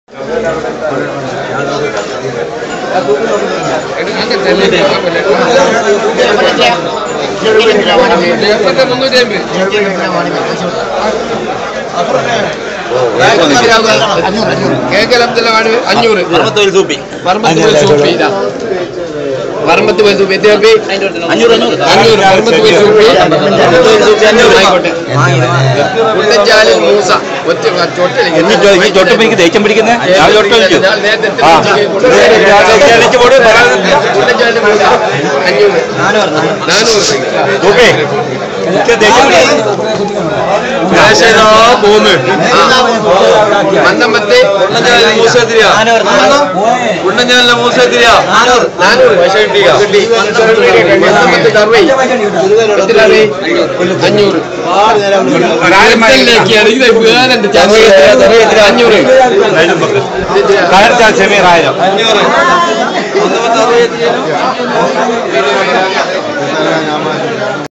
വരമ്പത്ത് പോയി സൂപ്പി എത്തിയോപ്പി 500 കുട്ടഞ്ചാലിൽ മൂസ ചൊട്ടിപ്പിടിക്ക് ദേഷ്യം പിടിക്കുന്നത് കുട്ടഞ്ചാലിൽ മൂസ 400 മന്ദമ്പത്ത് കുണ്ടഞ്ചാലിലെ മൂസ എത്തിരിയ 500